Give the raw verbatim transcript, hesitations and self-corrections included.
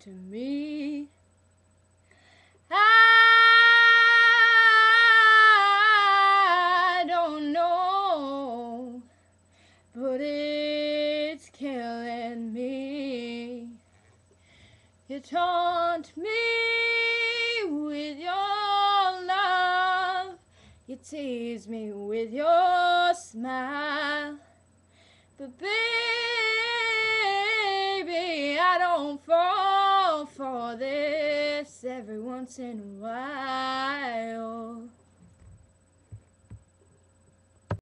to me. I don't know, but it's killing me. You taunt me with your love, you tease me with your smile, but baby, I don't fall for this every once in a while.